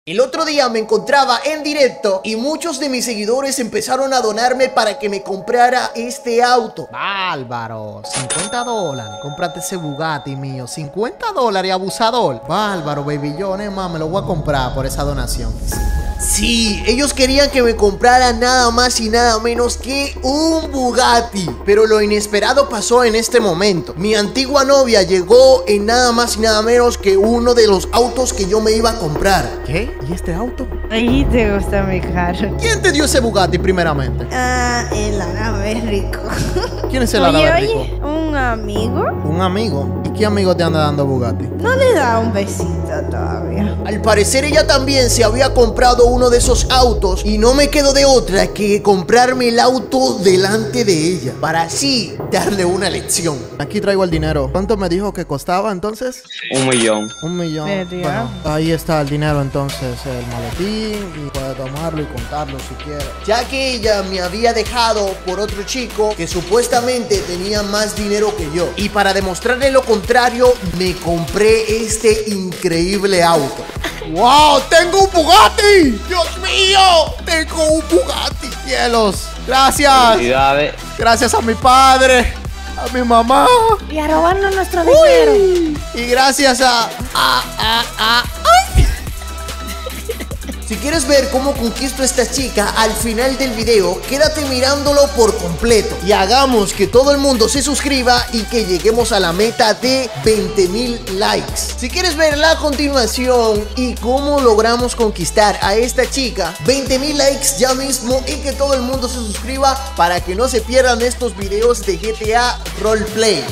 El otro día me encontraba en directo y muchos de mis seguidores empezaron a donarme para que me comprara este auto. Bárbaro, $50. Cómprate ese Bugatti mío. $50, abusador. Bárbaro, baby John, me lo voy a comprar por esa donación. Sí, ellos querían que me comprara nada más y nada menos que un Bugatti. Pero lo inesperado pasó en este momento. Mi antigua novia llegó en nada más y nada menos que uno de los autos que yo me iba a comprar. ¿Qué? ¿Y este auto? Ay, te gusta mi carro. ¿Quién te dio ese Bugatti primeramente? El árabe rico. ¿Quién es el árabe rico? Oye, ¿un amigo? ¿Un amigo? ¿Y qué amigo te anda dando Bugatti? No le da un besito todavía. Al parecer ella también se había comprado uno de esos autos y no me quedó de otra que comprarme el auto delante de ella para así darle una lección. Aquí traigo el dinero. ¿Cuánto me dijo que costaba entonces? 1 millón. 1 millón. ¿Serio? Bueno, ahí está el dinero entonces, el maletín, y puede tomarlo y contarlo si quiere. Ya que ella me había dejado por otro chico que supuestamente tenía más dinero que yo. Y para demostrarle lo contrario, me compré este increíble auto. ¡Wow! ¡Tengo un Bugatti! ¡Dios mío! ¡Tengo un Bugatti! ¡Cielos! ¡Gracias! Felicidades. Gracias a mi padre, a mi mamá. Y a robarnos nuestro dinero. Y gracias ¡Ay! Si quieres ver cómo conquisto a esta chica al final del video, quédate mirándolo por completo. Y hagamos que todo el mundo se suscriba y que lleguemos a la meta de 20,000 likes. Si quieres ver la continuación y cómo logramos conquistar a esta chica, 20,000 likes ya mismo y que todo el mundo se suscriba para que no se pierdan estos videos de GTA Roleplay.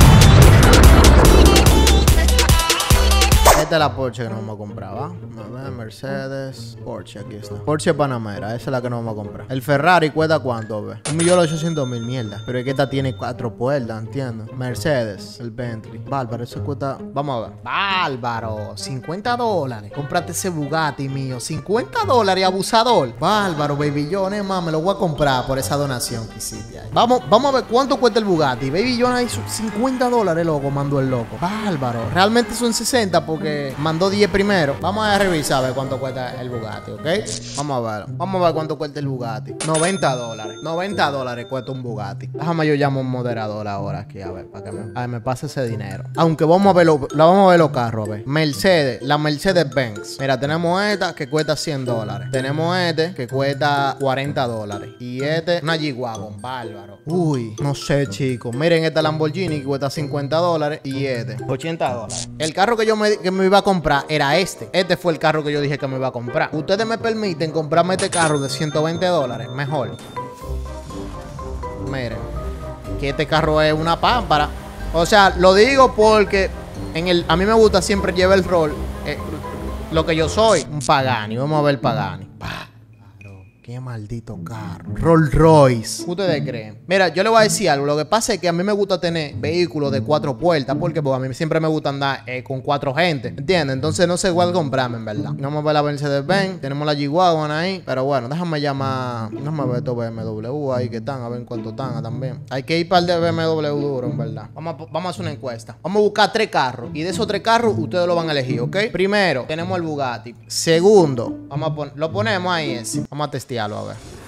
Esta es la Porsche que nos vamos a comprar, ¿va? A ver, Mercedes, Porsche, aquí está. Porsche Panamera, esa es la que nos vamos a comprar. El Ferrari cuesta cuánto, ve. 1.800.000, mierda. Pero es que esta tiene 4 puertas, entiendo. Mercedes, el Bentley. Bárbaro, eso cuesta. Vamos a ver. Bárbaro, $50. Cómprate ese Bugatti mío. $50, abusador. Bárbaro, baby John, me lo voy a comprar por esa donación que hiciste ahí. Vamos a ver cuánto cuesta el Bugatti. Baby John ahí $50, loco, mandó el loco. Bárbaro. Realmente son 60 porque mandó 10 primero. Vamos a revisar a ver cuánto cuesta el Bugatti, ¿ok? Vamos a ver. Vamos a ver cuánto cuesta el Bugatti. $90. $90 cuesta un Bugatti. Déjame yo llamo a un moderador ahora aquí, a ver, para que me pase ese dinero. Aunque vamos a ver los carros, a ver. Mercedes, la Mercedes-Benz. Mira, tenemos esta que cuesta $100. Tenemos este que cuesta $40. Y este, una G-Wagon, bárbaro. Uy, no sé, chicos. Miren esta Lamborghini que cuesta $50 y este, $80. El carro que me iba a comprar era este. Este fue el carro que yo dije que me iba a comprar. Ustedes me permiten comprarme este carro de $120. Mejor. Miren, que este carro es una pámpara. O sea, lo digo porque a mí me gusta siempre llevar el rol. Lo que yo soy, un Pagani. Vamos a ver Pagani. Qué maldito carro. Rolls Royce. ¿Ustedes creen? Mira, yo le voy a decir algo. Lo que pasa es que a mí me gusta tener vehículos de 4 puertas. Porque a mí siempre me gusta andar con 4 gente. ¿Entiendes? Entonces no sé cuál comprarme, en verdad. Vamos a ver la Mercedes-Benz. Tenemos la G-Wagon ahí. Pero bueno, déjame llamar. Déjame ver estos BMW ahí que están. A ver en cuánto están también. Hay que ir para el de BMW duro, en verdad. Vamos a hacer una encuesta. Vamos a buscar 3 carros. Y de esos 3 carros, ustedes lo van a elegir, ¿ok? Primero, tenemos el Bugatti. Segundo, lo ponemos ahí ese. Vamos a testear. A ver.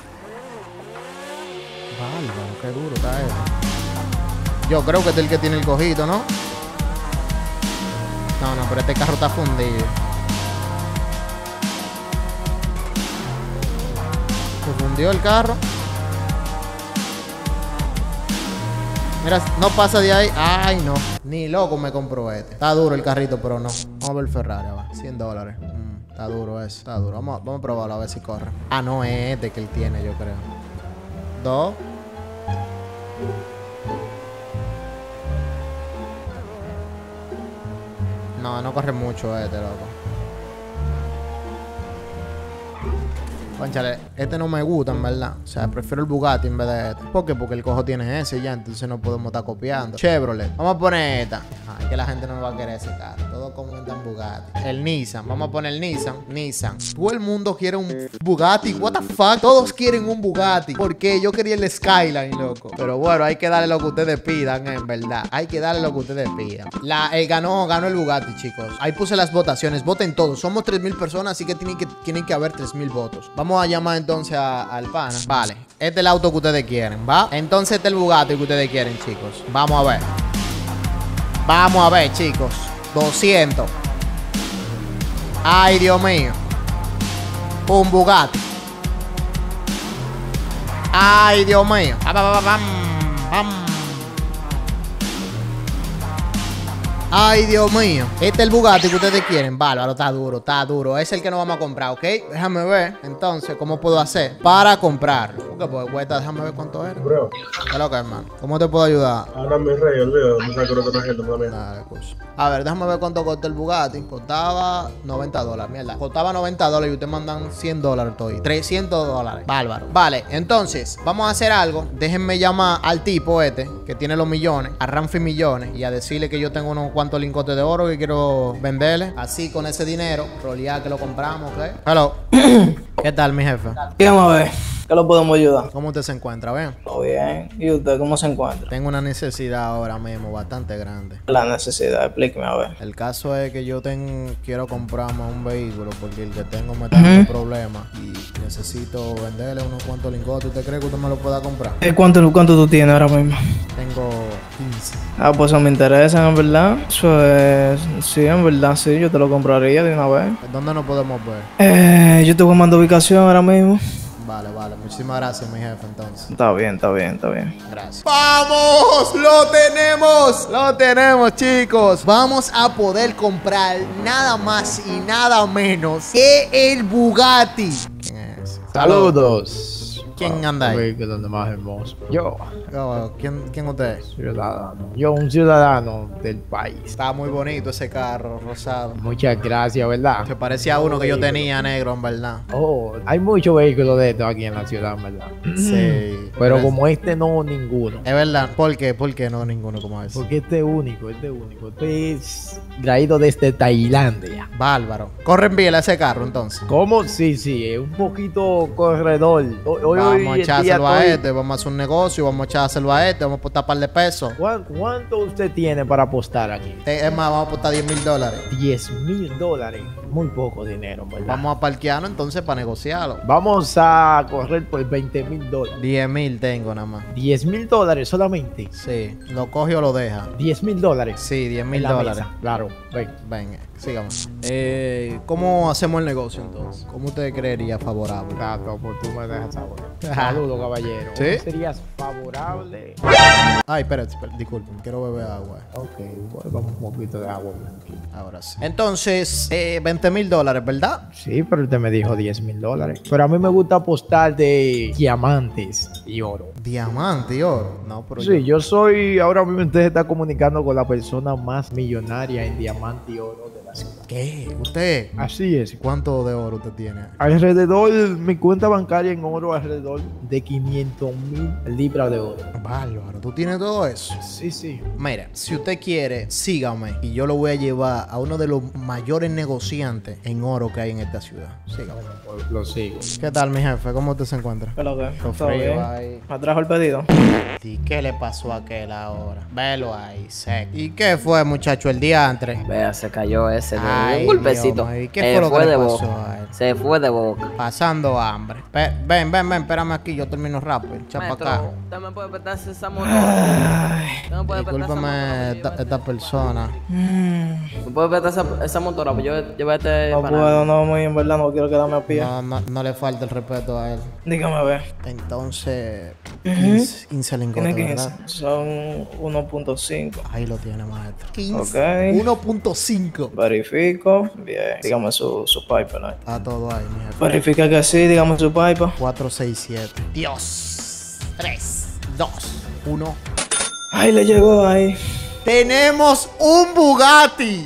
Bárbaro, qué duro está eso. Yo creo que este es el que tiene el cojito, ¿no? No, pero este carro está fundido. Se fundió el carro. Mira, no pasa de ahí. Ay, no. Ni loco me compró este. Está duro el carrito, pero no. Vamos a ver el Ferrari, va. $100. Está duro eso, está duro. Vamos a probarlo a ver si corre. Ah, no, es este que él tiene, yo creo. 2. No corre mucho este, loco. Cónchale, este no me gusta, en verdad. O sea, prefiero el Bugatti en vez de este. ¿Por qué? Porque el cojo tiene ese ya, entonces no podemos estar copiando. Chevrolet. Vamos a poner esta. que la gente no va a querer ese carro. Todos comentan Bugatti. El Nissan. Vamos a poner el Nissan. Nissan. Todo el mundo quiere un Bugatti. What the fuck? Todos quieren un Bugatti. Porque yo quería el Skyline, loco. Pero bueno, hay que darle lo que ustedes pidan, en verdad. Hay que darle lo que ustedes pidan. Ganó el Bugatti, chicos. Ahí puse las votaciones. Voten todos. Somos 3.000 personas, así que tienen que haber 3.000 votos. Vamos a llamar entonces al pana. Vale. Este es el auto que ustedes quieren, ¿va? Entonces este es el Bugatti que ustedes quieren, chicos. Vamos a ver. Vamos a ver, chicos. 200. Ay, Dios mío. Un Bugatti. Ay, Dios mío. Ay, Dios mío. Este es el Bugatti que ustedes quieren. Bárbaro, está duro, está duro. Es el que no vamos a comprar, ¿ok? Déjame ver, entonces, cómo puedo hacer para comprarlo. Porque pues cuesta, déjame ver cuánto era. Bro, ¿Qué es lo que, hermano? ¿Cómo te puedo ayudar? ahora mi rey, olvídalo, me saco otra gente también. Dale, pues. A ver, déjame ver cuánto costó el Bugatti. Costaba $90, mierda. Costaba $90 y ustedes mandan $100 todo. $300. Bárbaro. Vale, entonces, vamos a hacer algo. Déjenme llamar al tipo este, que tiene los millones, a Ramfi Millones, y a decirle que yo tengo unos cuantos lingotes de oro que quiero venderle. Así, con ese dinero, rolear que lo compramos, ¿ok? Hello. ¿Qué tal, mi jefe? Vamos a ver, ¿qué lo podemos ayudar? ¿Cómo usted se encuentra? ¿Bien? Todo bien. ¿Y usted cómo se encuentra? Tengo una necesidad ahora mismo bastante grande. La necesidad, explíqueme a ver. El caso es que yo quiero comprarme un vehículo porque el que tengo me está dando problemas y necesito venderle unos cuantos lingotes. ¿Usted cree que usted me lo pueda comprar? ¿Cuánto tú tienes ahora mismo? Tengo 15. Ah, pues eso me interesa, en verdad. Eso es... Sí, en verdad, sí, yo te lo compraría de una vez. ¿Dónde nos podemos ver? Yo te voy a mandar ubicación ahora mismo. Vale, vale. Muchísimas gracias, mi jefe, entonces. Está bien, está bien, está bien. Gracias. ¡Vamos! ¡Lo tenemos! ¡Lo tenemos, chicos! Vamos a poder comprar nada más y nada menos que el Bugatti. ¿Quién es? Saludos. ¿Quién anda ahí? Vehículo más hermoso. Yo, ¿Quién usted es? ciudadano. Yo, un ciudadano del país. Está muy bonito ese carro rosado. Muchas gracias, ¿verdad? Se parecía a uno que yo tenía negro, en verdad. Oh, hay muchos vehículos de estos aquí en la ciudad, ¿verdad? Sí. Pero como este no, ninguno. Es verdad. ¿Por qué? ¿Por qué no ninguno como ese? Porque este es único, este es único. Este es traído desde Tailandia. Bárbaro. Corren bien ese carro, entonces. ¿Cómo? Sí, sí, es un poquito corredor. Vamos a echárselo a este, vamos a hacer un negocio, vamos a echárselo a este, vamos a apostar un par de pesos. ¿Cuánto usted tiene para apostar aquí? Es más, vamos a apostar $10,000. $10,000. Muy poco dinero, ¿verdad? Vamos a parquearnos entonces para negociarlo. Vamos a correr por $20,000. 10,000 tengo nada más. $10,000 solamente. Sí, lo coge o lo deja. $10,000. Sí, $10,000. Claro, ven. Venga, sigamos. ¿Cómo hacemos el negocio entonces? ¿Cómo usted creería favorable? Tato, pues tú me dejas saber. Saludos, caballero. ¿Sí? ¿Cómo serías favorable? Ay, espérate, disculpen, quiero beber agua. Ok, pues vamos un poquito de agua aquí. Ahora sí. Entonces, $20,000, ¿verdad? Sí, pero usted me dijo $10,000. Pero a mí me gusta apostar de diamantes y oro. Diamante y oro. No, pero Sí, yo soy, ahora mismo usted se está comunicando con la persona más millonaria en diamante y oro de la ciudad. ¿Qué? ¿Usted? Así es. ¿Cuánto de oro usted tiene? Alrededor, mi cuenta bancaria en oro, alrededor de 500,000 libras de oro. Bárbaro, ¿tú tienes todo eso? Sí, sí. Mira, si usted quiere, sígame y yo lo voy a llevar a uno de los mayores negociantes en oro que hay en esta ciudad. Sígame. Lo sigo. ¿Qué tal, mi jefe? ¿Cómo usted se encuentra? ¿Qué es lo que? Lo ¿Todo frío bien? ahí. ¿Me trajo el pedido? ¿Y qué le pasó a aquel ahora? Velo ahí, seco. ¿Y qué fue, muchacho, el diantre? Vea, se cayó ese. Ay, Un golpecito. Dios mío, ¿y qué fue lo que de le pasó boca. a él? Se fue de boca. Pasando hambre. Ven, espérame aquí, yo termino rápido. Echa para acá. ¿usted me puede prestarse esa motora? ¿Usted me puede prestar esa Discúlpame motora? esta persona. ¿Me puede prestar esa motora? Pues yo este No puedo, no, muy en verdad no quiero quedarme a pie. No le falta el respeto a él. Dígame a ver. Entonces, 15 lingotes, Tiene ¿verdad? 15. Son 1.5. Ahí lo tiene, maestro. 15. Ok. 1.5. Verifico. Bien. Dígame su pipeline. Está todo ahí, mi jefe. Verifica que sí, dígame su pipe. 4, 6, 7. Dios. 3, 2, 1. Ahí le llegó ahí. tenemos un Bugatti.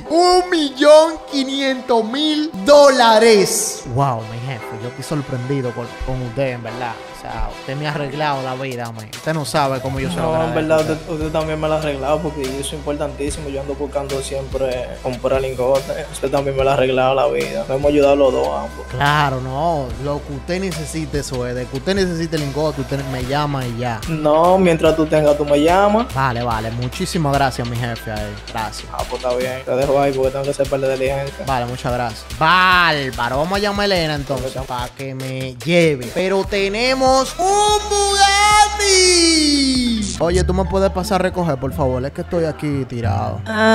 $1.500.000. Wow, mi jefe, yo estoy sorprendido con usted, en verdad. O sea, usted me ha arreglado la vida, man. Usted no sabe cómo yo se lo No, en agradezco. verdad, usted también me lo ha arreglado porque eso es importantísimo. Yo ando buscando siempre comprar lingotes. Usted también me lo ha arreglado la vida. Nos hemos ayudado los dos ambos. Claro, no. Lo que usted necesite, eso es. De que usted necesite el lingote, usted me llama y ya. No, mientras tú tengas, tú me llamas. Vale, vale. Muchísimas gracias, mi jefe. Gracias. Ah, pues está bien. Te dejo ahí porque tengo que hacer par de diligencia. Vale, muchas gracias. Bárbaro. Vamos a llamar a Elena entonces para que me lleve. Pero tenemos un Bugatti. Oye, ¿tú me puedes pasar a recoger, por favor? Es que estoy aquí tirado.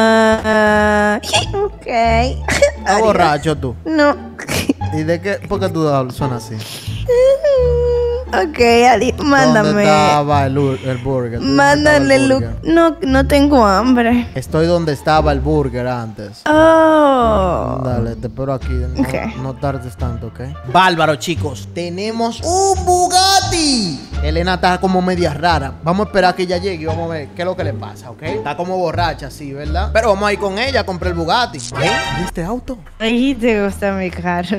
Ok. ¿Estás borracho tú? No. ¿Y de qué? ¿Por qué tú suenas así? Ok, Ali, mándame. ¿Dónde estaba el burger? ¿Tú dónde Mándale estaba el Luke. burger? No tengo hambre. Estoy donde estaba el burger antes. Oh. Dale, te espero aquí. No, Ok. no tardes tanto, ¿ok? Bárbaro, chicos. Tenemos un Bugatti. Elena está como media rara. Vamos a esperar que ella llegue y vamos a ver qué es lo que le pasa, ¿ok? Está como borracha, sí, ¿verdad? Pero vamos a ir con ella a comprar el Bugatti. ¿Qué? ¿Y este auto? Ay, te gusta mi carro.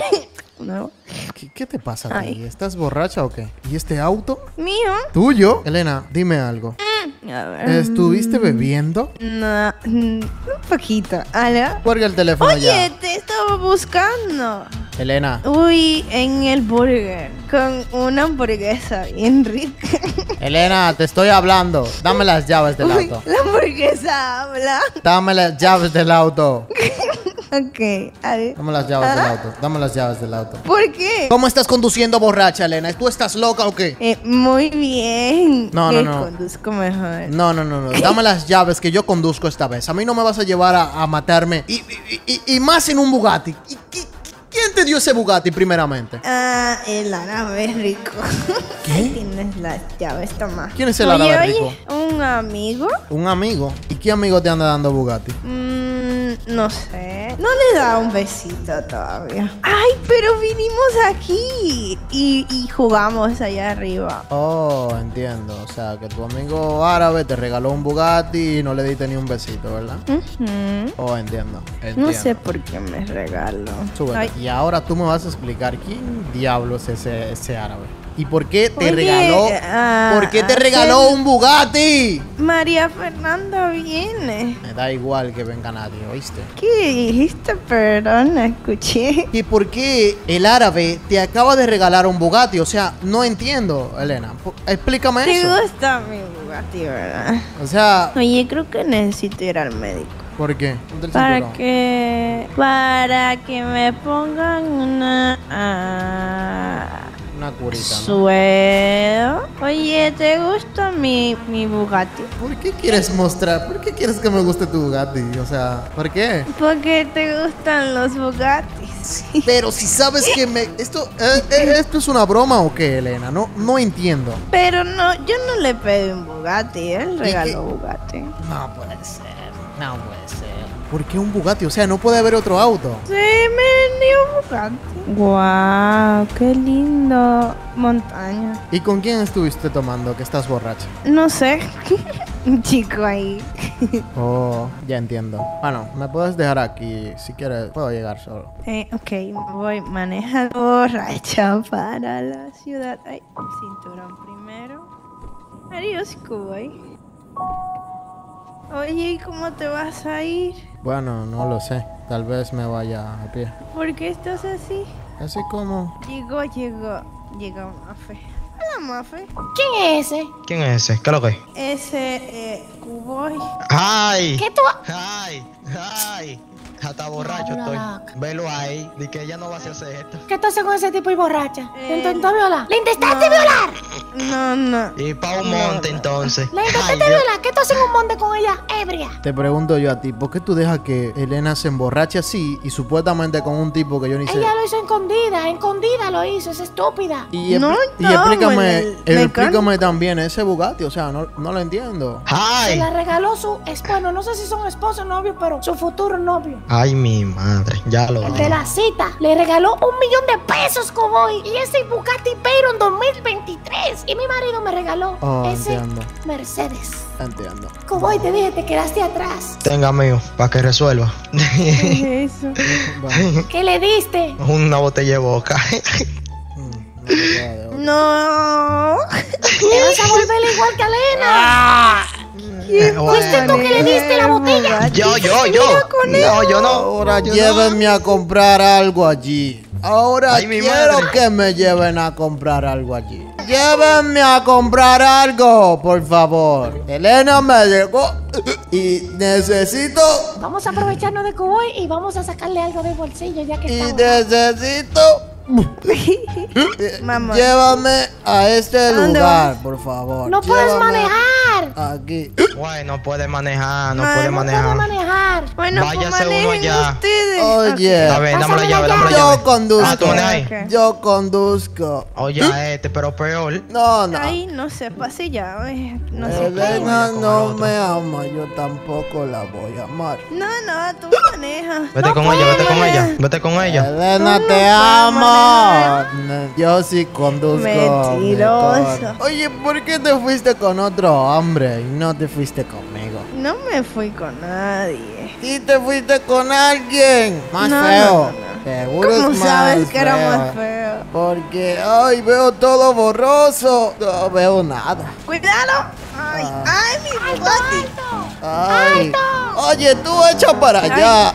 No. ¿Qué te pasa a ti? Ay. ¿Estás borracha o qué? ¿Y este auto? ¿Mío? ¿Tuyo? Elena, dime algo. A ver. ¿Estuviste bebiendo? No, un poquito. ¿Aló? Cuelga el teléfono Oye, ya. te estaba buscando. Elena, Uy, en el burger. Con una hamburguesa bien rica. Elena, te estoy hablando. Dame las llaves del Uy, auto. la hamburguesa habla. Dame las llaves del auto. Ok, adiós. Dame las llaves del auto. Dame las llaves del auto. ¿Por qué? ¿Cómo estás conduciendo borracha, Elena? ¿Tú estás loca o qué? Muy bien. No, Que no, no. conduzco mejor. No. Dame las llaves que yo conduzco esta vez. A mí no me vas a llevar a matarme. Y más en un Bugatti. ¿Quién te dio ese Bugatti primeramente? El árabe rico. ¿Qué? Ahí tienes las llaves, toma. ¿Quién es el árabe rico? Un amigo. Un amigo. ¿Y qué amigo te anda dando Bugatti? No sé. No le da un besito todavía. Ay, pero vinimos aquí y jugamos allá arriba. Oh, entiendo. O sea, que tu amigo árabe te regaló un Bugatti y no le diste ni un besito, ¿verdad? Ujú. Oh, entiendo. No sé por qué me regaló. Súbete. Ay, Y ahora tú me vas a explicar quién diablos es ese árabe. ¿Y por qué te Oye, regaló? ¿Por qué te regaló un Bugatti? María Fernanda viene. Me da igual que venga nadie, ¿oíste? ¿Qué dijiste? Perdón, escuché. ¿Y por qué el árabe te acaba de regalar un Bugatti? O sea, no entiendo, Elena. Explícame Te eso. gusta mi Bugatti, ¿verdad? O sea, Oye, creo que necesito ir al médico. ¿por qué? Ponte el Para cinturón. que me pongan una Una curita, ¿no? suero. Oye, ¿te gusta mi Bugatti? ¿Por qué quieres mostrar? ¿Por qué quieres que me guste tu Bugatti? O sea, ¿por qué? Porque te gustan los Bugattis. Pero si sabes que ¿Esto es una broma o qué, Elena? No entiendo. Pero no, yo no le pedí un Bugatti, él qué? regaló Bugatti. No puede ser. No puede ser. ¿Por qué un Bugatti? O sea, no puede haber otro auto. Sí, me vendió un Bugatti. Guau, qué lindo. Montaña. ¿Y con quién estuviste tomando que estás borracha? No sé. Un chico ahí. Oh, ya entiendo. Bueno, me puedes dejar aquí. Si quieres, puedo llegar solo. Ok, voy manejando borracha para la ciudad. Ay, cinturón primero. Adiós, Kuwait. Oye, ¿y cómo te vas a ir? Bueno, no lo sé. Tal vez me vaya a pie. ¿Por qué estás así? Así como... Llegó Mafe. Hola, Mafe. ¿Quién es ese? ¿Quién es ese? ¿Qué es lo que es? Ese, Kuboy. ¡Ay! ¿Qué tú? ¡Ay! ¡Ay! Hasta borracho Habla estoy. loca. Velo ahí. Di que ella no va a hacer esto. ¿Qué tú haces con ese tipo y borracha? Eh, ¿Te intentó violar? ¿Le intentaste no. violar? No. Y pa' un monte entonces. ¿Le Ay, intentaste Dios. violar? ¿Qué tú haces en un monte con ella ebria? Te pregunto yo a ti, ¿por qué tú dejas que Elena se emborrache así y supuestamente con un tipo que yo ni sé? Ella lo hizo escondida lo hizo, es estúpida. Y, No, y no, explícame también ese Bugatti, o sea, no lo entiendo. Se ¡Ay! la regaló su esposo, no sé si son esposos o novios, pero su futuro novio. Ay, mi madre, ya lo El de la cita le regaló $1.000.000, Cowboy. Y ese Bugatti Veyron 2023. Y mi marido me regaló ese entiendo. Mercedes. Entiendo. Cowboy, te dije, te quedaste atrás. Tenga mío, para que resuelva. ¿Qué es eso? Bueno, ¿Qué le diste? Una botella de boca. No. Te vas a volver igual que Elena. ¿Fuiste tú que le diste la botella? Yo. No, yo no. ahora Yo llévenme a comprar algo allí. Ahora Ay, mi quiero madre. que me lleven a comprar algo allí. Llévenme a comprar algo, por favor. Elena me llegó y necesito. Vamos a aprovecharnos de Cowboy y vamos a sacarle algo del bolsillo ya que Y estamos. necesito. Mamá. Llévame a este dónde lugar, por favor. No puedes Llévame manejar. Aquí. Güey, no puede manejar, no Ay, puede No puedes manejar. manejar. Bueno, pues Váyase uno manejen allá. ustedes. Oye, A ver, dame la Pásame llave, la dame la yo llave. conduzco. Ah, tú manejas ahí. Ok. Yo conduzco. Oye, a este, pero peor. No, no. Ay, no sé, pase ya. No sé. Elena Como no el otro. me ama, yo tampoco la voy a amar. No, tú manejas. Vete con ella, vete con ella, vete con ella. Elena, ¿Cómo te puedo amo. Yo sí conduzco. Mentiroso. mejor. Oye, ¿por qué te fuiste con otro hombre y no te fuiste conmigo? No me fui con nadie. Sí te fuiste con alguien más No, feo. no, no. Seguro ¿Cómo es más sabes que era feo. más feo? Porque, ay, veo todo borroso. No veo nada. cuidado. Ay, mi Bugatti. Ay. Oye, tú echa para allá.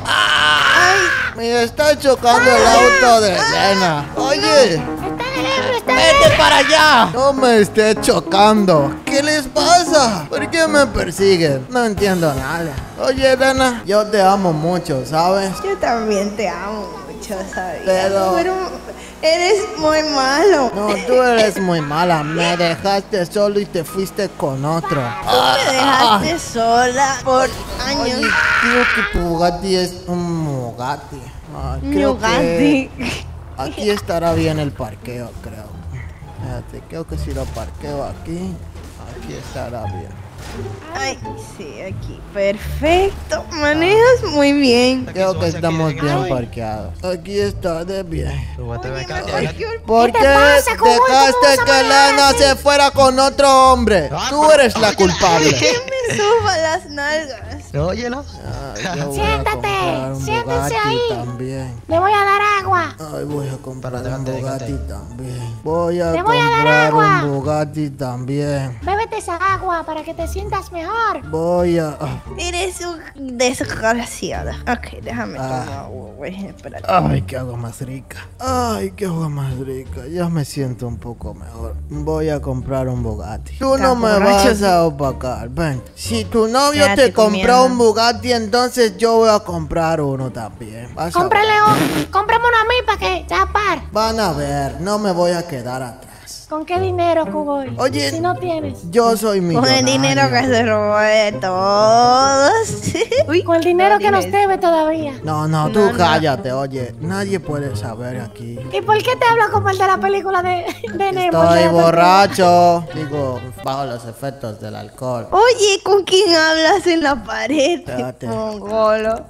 Me está chocando el auto de Elena. Oye, Está en el ebrio, está vete para allá. No me esté chocando. ¿Qué les pasa? ¿Por qué me persiguen? No entiendo nada. Oye, Elena, yo te amo mucho, ¿sabes? Yo también te amo mucho, ¿sabes? Pero- eres muy malo. No, tú eres muy mala. Me dejaste solo y te fuiste con otro. Me dejaste sola por años. Oye, creo que tu Bugatti es un Bugatti. Ay, Mi creo Bugatti. que aquí estará bien el parqueo, creo. Fíjate, creo que si lo parqueo aquí estará bien. Ay, sí, aquí. Perfecto. Manejas muy bien. Creo que súbase aquí, estamos aquí. bien parqueados. Aquí está de bien. Súbete, ven acá. Ay, qué ¿Por te qué pasa, Cowboy? ¿Cómo dejaste vas a que manejar Elena así? se fuera con otro hombre? Ah, Tú pero- eres la oye. culpable. me suba las nalgas. Óyelo. Ay, yo voy a Siéntate, comprar un siéntense Bugatti ahí. también. Le voy a dar agua. Ay, voy a comprar Espérate, un espérate, Bugatti también. Voy a Te voy a dar comprar agua. un Bugatti también. Bébete esa agua para que te sientas mejor. Voy a... Eres un desgraciado. Ok, déjame Ah. tomar agua, güey. Espérate. Ay, qué agua más rica. Ay, qué agua más rica. Ya me siento un poco mejor. Voy a comprar un Bugatti. Tú no Tan me borracho, vas sí. a opacar. Ven. Si tu novio Quédate te compró comiendo. un Bugatti, entonces yo voy a comprar uno también. Vas a Cómprale ver. cómprame una a mí para que tapar. Van a ver, no me voy a quedar atrás. ¿Con qué dinero, Cowboy? Oye. Si no tienes. Yo soy Con millonario. el dinero que se robó de todos. Uy, Con el dinero que nos dime. debe todavía. No, no, tú No, no. cállate, oye. Nadie puede saber aquí. ¿Y por qué te hablo como el de la película de Nemo? Estoy El de- borracho. Digo, bajo los efectos del alcohol. Oye, ¿con quién hablas en la pared? Espérate. Mongolo.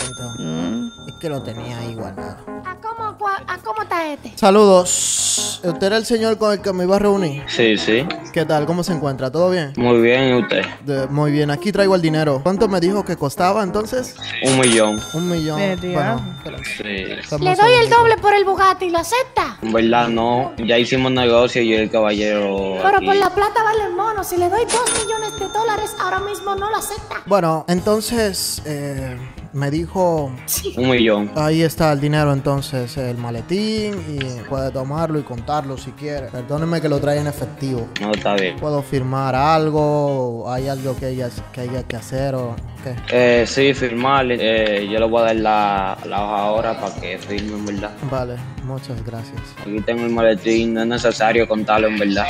Es que lo tenía ahí guardado. ¿A cómo está este? Saludos. ¿Usted era el señor con el que me iba a reunir? Sí, sí. ¿Qué tal? ¿Cómo se encuentra? ¿Todo bien? Muy bien, ¿y usted? Muy bien, aquí traigo el dinero. ¿Cuánto me dijo que costaba entonces? 1 millón. 1 millón. ¿Verdad? Bueno, espérate. Sí. Dame Le un doy el segundito. doble por el Bugatti, ¿lo acepta? En verdad no. Ya hicimos negocio y el caballero. Pero aquí. por la plata vale el mono. Si le doy 2 millones de dólares, ahora mismo no lo acepta. Bueno, entonces me dijo... 1 millón. Ahí está el dinero entonces, el maletín, y puede tomarlo y contarlo si quiere. Perdóneme que lo trae en efectivo. No, está bien. ¿Puedo firmar algo? ¿Hay algo que haya que hacer o qué? Sí, firmar. Yo le voy a dar la hoja ahora para que firme, en verdad. Vale, muchas gracias. Aquí tengo el maletín, no es necesario contarlo, en verdad.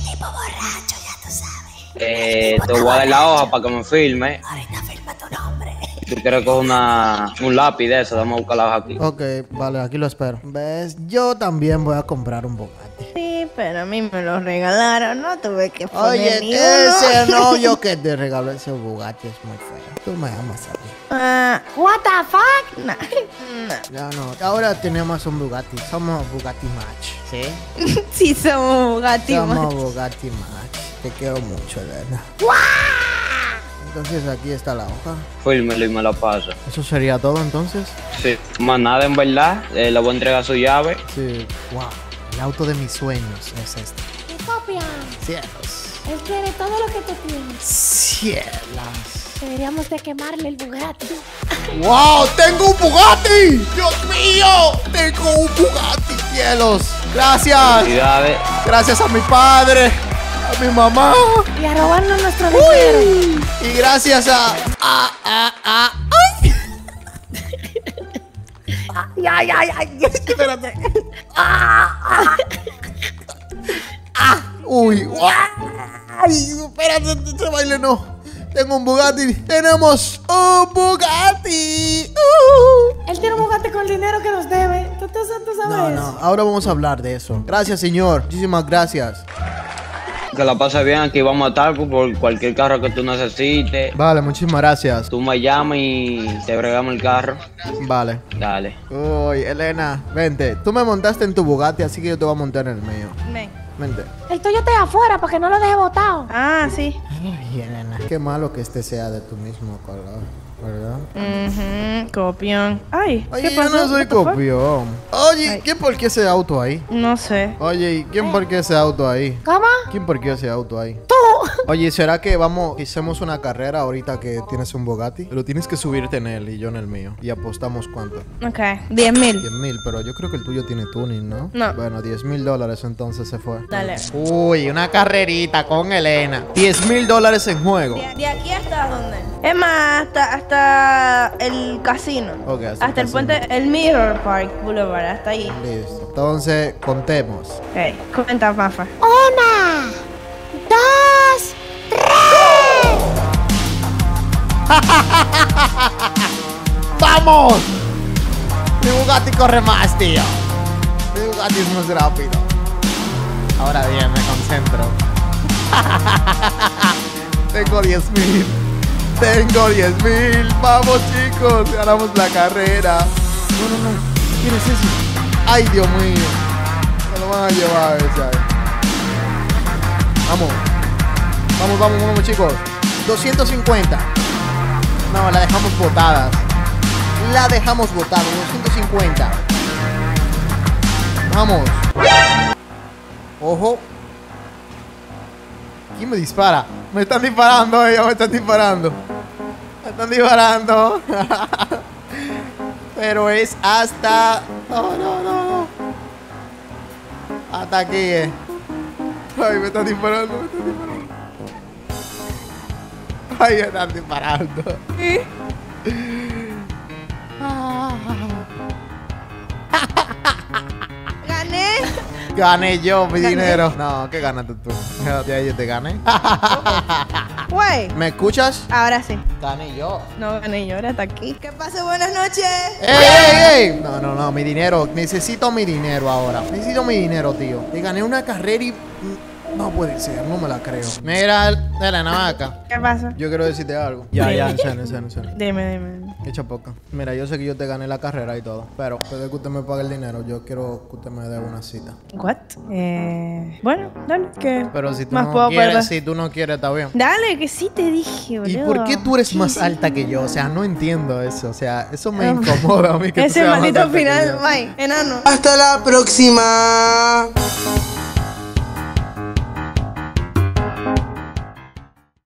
Te voy a dar la hoja para que me firme. Ahorita firma tu nombre. ¿Tú quieres coger un lápiz de eso? Vamos a buscar la hoja aquí. Ok, vale, aquí lo espero. ¿Ves? Yo también voy a comprar un Bugatti. Sí, pero a mí me lo regalaron. No tuve que poner Oye, ni ese uno. novio que te regaló ese Bugatti es muy feo. Tú me amas a mí. What the fuck? Nah. Ya no. Ahora tenemos un Bugatti. Somos Bugatti Match. ¿Sí? Sí, somos Bugatti. Somos Bugatti Match. Te quiero mucho, Elena. Entonces aquí está la hoja. Fírmelo y me lo pasa. ¿Eso sería todo entonces? Sí. Más nada, en verdad. Le voy a entregar su llave. Sí. Wow. El auto de mis sueños es este. ¿Qué copian? Cielos. Él quiere todo lo que tú tienes. Cielas. Deberíamos de quemarle el Bugatti. ¡Wow! ¡Tengo un Bugatti! ¡Dios mío! ¡Tengo un Bugatti! ¡Cielos! ¡Gracias! Felicidades. Gracias a mi padre, a mi mamá. Y a robarnos nuestro dinero. Y gracias a... ¡Ay! ¡Ay! Espérate. ¡Uy! ¡Ay! Espérate, ese baile no. Tengo un Bugatti. ¡Tenemos un Bugatti! Él tiene un Bugatti con el dinero que nos debe. ¿Tú sabes? No. Ahora vamos a hablar de eso. Gracias, señor. Muchísimas gracias. Que la pase bien, aquí vamos a estar por cualquier carro que tú necesites. Vale, muchísimas gracias. Tú me llamas y te bregamos el carro. Vale. Dale. Uy, Elena, vente. Tú me montaste en tu Bugatti, así que yo te voy a montar en el mío. Ven. Vente. El tuyo está afuera para que no lo deje botado. Ah, sí. Ay, Elena. Qué malo que este sea de tu mismo color, ¿verdad? Copión. Ay, Oye, ¿qué yo pasó? no soy What the fuck? copión. Oye, Ay. ¿quién parqueó ese auto ahí? No sé. Oye, ¿y quién parqueó ese auto ahí? ¿Cómo? ¿Quién parqueó ese auto ahí? Tú. Oye, ¿será que hicimos una carrera ahorita que tienes un Bugatti? Pero tienes que subirte en él y yo en el mío. ¿Y apostamos cuánto? Ok, 10,000. 10,000, pero yo creo que el tuyo tiene tuning, ¿no? No. Bueno, $10,000 entonces se fue. Dale. Uy, una carrerita con Elena. $10,000 en juego. De aquí hasta dónde? Es más, hasta el casino. Ok, hasta hasta el el puente, el Mirror Park Boulevard, hasta ahí. Listo. Entonces, contemos. Ok, cuenta, Mafa. 1, 2, 3. ¡Vamos! Mi Bugatti corre más, tío. Mi Bugatti es más rápido. Ahora bien, me concentro. Tengo 10,000. Tengo 10,000. Vamos, chicos. Ganamos la carrera. No. ¿Quién es ese? Ay, Dios mío. Se lo van a llevar ese ahí. Vamos, chicos. 250. No, la dejamos botadas. La dejamos botada. 250. Vamos. Ojo. ¿Quién me dispara? Me están disparando, me están disparando. Me están disparando. Pero es hasta... No. Hasta aquí, Ay, me están disparando, Ay, me están disparando. Gané. Gané yo mi dinero. No, ¿qué ganaste tú? Ya yo te gané. Güey. ¿Me escuchas? Ahora sí. Gané yo. No gané yo, ahora está aquí. ¿Qué pasa? Buenas noches. ¡Ey! No, mi dinero. Necesito mi dinero ahora. Necesito mi dinero, tío. Te gané una carrera y... No puede ser, no me la creo. Mira, Elena, acá. ¿Qué pasa? Yo quiero decirte algo. Ya, en serio. Dime. Echa poca. Mira, yo sé que yo te gané la carrera y todo, pero después de que usted me pague el dinero, yo quiero que usted me dé una cita. What? Bueno, dale, que Pero si tú más no puedo perder. quieres, está bien. Dale, que sí te dije, boludo. ¿Y por qué tú eres más alta que yo? O sea, no entiendo eso. O sea, eso me incomoda a mí que tú Ese seas más maldito alta que final, yo. bye, enano. Hasta la próxima.